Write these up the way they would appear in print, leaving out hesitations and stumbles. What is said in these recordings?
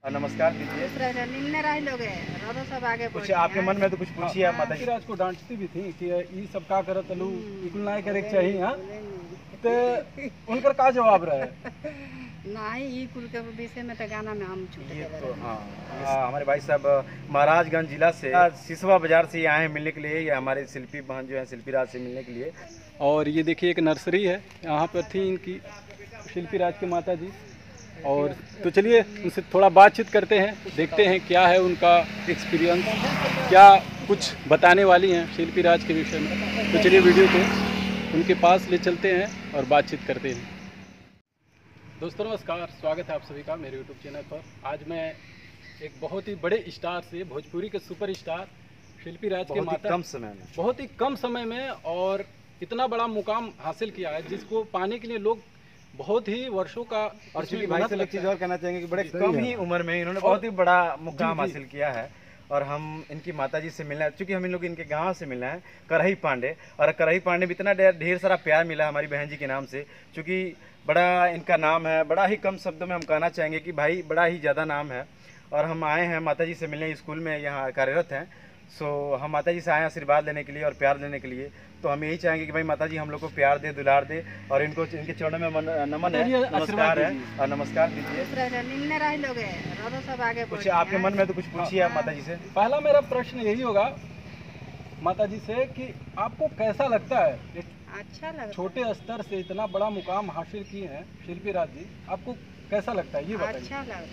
नमस्कार दीजिए। सब आगे कुछ आपके मन में तो कुछ पूछिए आप माता जी। राज को डांटती भी थी कि ये सब का करत लू इकुल ना करे के चाहिए। हां तो उनकर का जवाब रहे नहीं ई कुल के विषय में तो गाना में हम छूट ये गए तो हमारे भाई साहब महाराजगंज जिला से सिसवा बाजार से आए हैं मिलने के लिए। ये हमारे शिल्पी बहन जो है शिल्पी राज से मिलने के लिए। और ये देखिए एक नर्सरी है, यहाँ पर थी इनकी शिल्पी राज की माता जी। और तो चलिए उनसे थोड़ा बातचीत करते हैं, देखते हैं क्या है उनका एक्सपीरियंस, क्या कुछ बताने वाली हैं शिल्पी राज के विषय में। तो चलिए वीडियो को उनके पास ले चलते हैं और बातचीत करते हैं। दोस्तों नमस्कार, स्वागत है आप सभी का मेरे यूट्यूब चैनल पर। आज मैं एक बहुत ही बड़े स्टार से, भोजपुरी के सुपर स्टार शिल्पी राज के माता बहुत ही कम समय में और इतना बड़ा मुकाम हासिल किया है जिसको पाने के लिए लोग बहुत ही वर्षों का। और चूंकि भाई से एक चीज़ और कहना चाहेंगे कि बड़े कम ही उम्र में इन्होंने बहुत ही बड़ा मुकाम हासिल किया है। और हम इनकी माताजी से मिलना है, चूँकि हम इन लोग इनके गांव से मिलना है, करही पांडे। और करही पांडे में इतना ढेर सारा प्यार मिला हमारी बहन जी के नाम से, चूँकि बड़ा इनका नाम है। बड़ा ही कम शब्दों में हम कहना चाहेंगे कि भाई बड़ा ही ज़्यादा नाम है। और हम आए हैं माताजी से मिलने, स्कूल में यहाँ कार्यरत हैं। सो हम माताजी से आए हैं आशीर्वाद लेने के लिए और प्यार लेने के लिए। तो हम यही चाहेंगे कि भाई माताजी हम लोग को प्यार दे, दुलार दे। और इनको इनके चरणों में नमन है, नमस्कार है और नमस्कार दीजिए। सब आगे कुछ आपके मन में तो कुछ पूछिए आप माताजी से। पहला मेरा प्रश्न यही होगा माताजी से कि आपको कैसा लगता है अच्छा लगा, छोटे स्तर से इतना बड़ा मुकाम हासिल किए हैं शिल्पी राज जी, आपको कैसा लगता है ये बताइए। अच्छा लगा,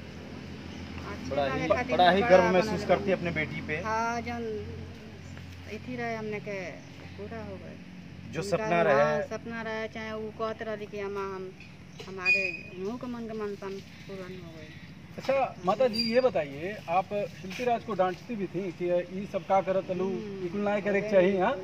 बड़ा ही गर्व महसूस करती है अपने बेटी पे। हाँ जन इथी रहे हमने के पूरा हो गए जो सपना रहे, सपना रहे, चाहे वो कहते रहे कि हम हमारे मुँह के मन पूर्ण हो गए। अच्छा माता जी ये बताइए, आप शिल्पी राज को डांटती भी थी कि ये सब का करत लू इकुल ना करे के चाहिए। हाँ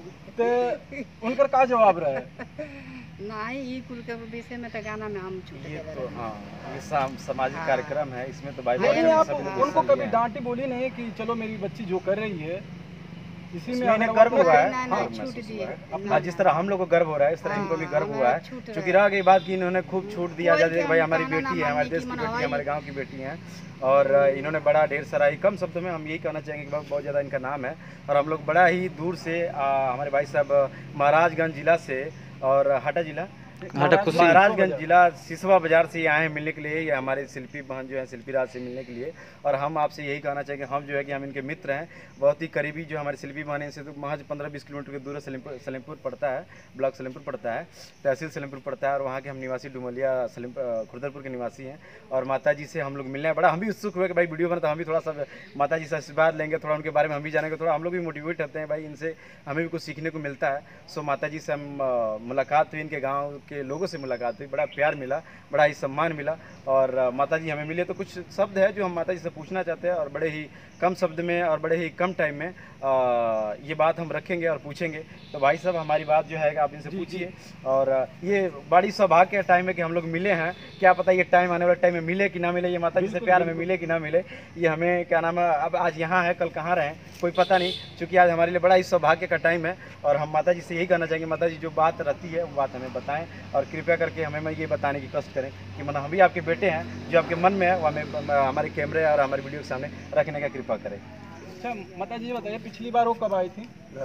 तो उनकर का जवाब रहे नहीं ई कुल के विषय में तो गाना में हम छूट ये गए। तो ये सामाजिक कार्यक्रम है, इसमें तो भाई आप उनको कभी डांटी बोली नहीं कि चलो मेरी बच्ची जो कर रही है इसी में इन्हें गर्व हुआ है। हाँ, जिस तरह हम लोग को गर्व हो रहा है इस तरह इनको भी गर्व हुआ है। क्योंकि रह गई बात कि इन्होंने खूब छूट दिया जाए भाई हमारी बेटी है, हमारे देश की बेटी है, हमारे गांव की बेटी है। और इन्होंने बड़ा ढेर सारा ही कम शब्दों में हम यही कहना चाहेंगे कि बहुत ज़्यादा इनका नाम है। और हम लोग बड़ा ही दूर से हमारे भाई साहब महाराजगंज जिला से और हाटा जिला महाराजगंज जिला सिसवा बाजार से आए हैं मिलने के लिए। ये हमारे शिल्पी बहन जो है शिल्पी राज से मिलने के लिए। और हम आपसे यही कहना चाहेंगे, हम जो है कि हम इनके मित्र हैं, बहुत ही करीबी। जो हमारे शिल्पी बहन है इनसे तो महज 15-20 किलोमीटर के दूर सलेमपुर पड़ता है, ब्लॉक सलेमपुर पड़ता है, तहसील सलेमपुर पड़ता है। और वहाँ के हम निवासी डुमलिया खुर्दरपुर के निवासी हैं। और माता जी से हम लोग मिलने बड़ा हम भी उत्सुक हुए कि भाई वीडियो बना तो हम भी थोड़ा सा माता जी से आशीर्वाद लेंगे, थोड़ा उनके बारे में हम भी जानेंगे, थोड़ा हम लोग भी मोटिवेट होते हैं भाई इनसे, हमें भी कुछ सीखने को मिलता है। सो माता जी से हम मुलाकात हुई, इनके गाँव के लोगों से मुलाकात हुई, बड़ा प्यार मिला, बड़ा ही सम्मान मिला। और माता जी हमें मिले तो कुछ शब्द है जो हम माता जी से पूछना चाहते हैं। और बड़े ही कम शब्द में और बड़े ही कम टाइम में ये बात हम रखेंगे और पूछेंगे। तो भाई साहब हमारी बात जो है आप इनसे पूछिए। और ये बड़ी सौभाग्य का टाइम है कि हम लोग मिले हैं। क्या पता ये टाइम आने वाले टाइम में मिले कि ना मिले, ये माता जी से प्यार में मिले कि ना मिले, ये हमें क्या नाम है अब आज यहाँ है कल कहाँ रहें कोई पता नहीं। क्योंकि आज हमारे लिए बड़ा ही सौभाग्य का टाइम है। और हम माता जी से यही कहना चाहेंगे, माता जी जो बात रहती है वो बात हमें बताएं और कृपया करके हमें ये बताने की कष्ट करें कि मतलब हम भी आपके बेटे हैं, जो आपके मन में है वो हमें हमारे कैमरे और हमारे वीडियो के सामने रखने का कृपा करें। अच्छा माता जी बताइए, पिछली बार वो कब आई थी घर?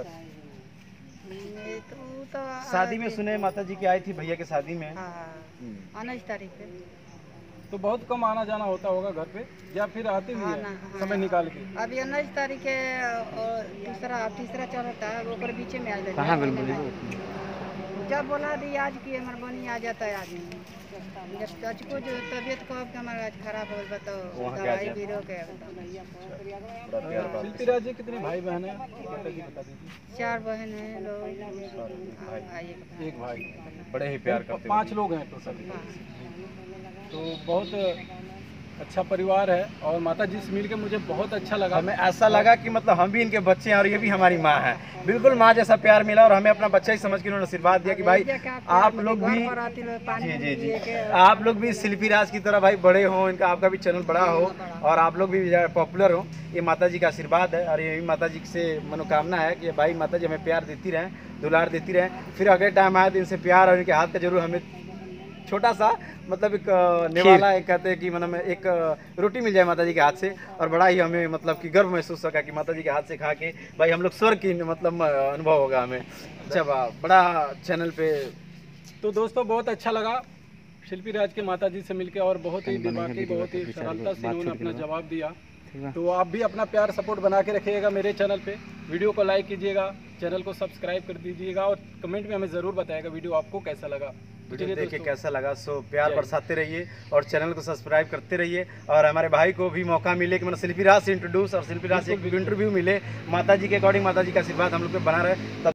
तो शादी में सुने माता जी की आई थी, भैया की शादी में। 19 तारीख पे तो बहुत कम आना जाना होता होगा घर पे, या फिर आते भी है समय निकाल के? अभी 19 तारीख के तीसरा चलता है, वो बीचे में आ जाता है। जब बोला दी आज की हमारे बनी आ जाता है आदमी, जब को जो तबीयत कब के हमारा आज खराब हो बताओ दवाई भी रोके। शिल्पी राज जी कितने भाई बहन हैं बता दीजिए। 4 बहन हैं लोग, एक भाई। बड़े ही प्यार करते हैं। 5 लोग हैं टोटल। तो बहुत अच्छा परिवार है। और माता जी से मिलकर मुझे बहुत अच्छा लगा। हमें ऐसा लगा कि मतलब हम भी इनके बच्चे हैं और ये भी हमारी माँ है, बिल्कुल माँ जैसा प्यार मिला। और हमें अपना बच्चा ही समझ के उन्होंने आशीर्वाद दिया कि भाई आप लोग भी जी आप लोग भी शिल्पी राज की तरह भाई बड़े हों, इनका आपका भी चैनल बड़ा हो और आप लोग भी पॉपुलर हो। ये माता जी का आशीर्वाद है। और यही माता जी से मनोकामना है कि भाई माता जी हमें प्यार देती रहें, दुलार देती रहें। फिर अगले टाइम आए तो इनसे प्यार और इनके हाथ का जरूर हमें छोटा सा मतलब एक निवाला एक कहते हैं कि मतलब एक रोटी मिल जाए माता जी के हाथ से, और बड़ा ही हमें मतलब कि गर्व महसूस होगा कि माता जी के हाथ से खा के भाई हम लोग स्वर्ग की मतलब अनुभव होगा हमें। अच्छा बड़ा चैनल पे। तो दोस्तों बहुत अच्छा लगा शिल्पी राज के माता जी से मिलकर, और बहुत ही दिमागी बहुत ही सरलता से उन्होंने अपना जवाब दिया। तो आप भी अपना प्यार सपोर्ट बना के रखिएगा मेरे चैनल पे, वीडियो को लाइक कीजिएगा, चैनल को सब्सक्राइब कर दीजिएगा, और कमेंट में हमें ज़रूर बताइएगा वीडियो आपको कैसा लगा। वीडियो देख के कैसा लगा। सो प्यार बरसाते रहिए और चैनल को सब्सक्राइब करते रहिए, और हमारे भाई को भी मौका मिले कि मतलब शिल्पी राज से इंट्रोड्यूस और शिल्पी राज से एक इंटरव्यू मिले, माता जी के अकॉर्डिंग माता जी का आशीर्वाद हम लोग पे बना रहे।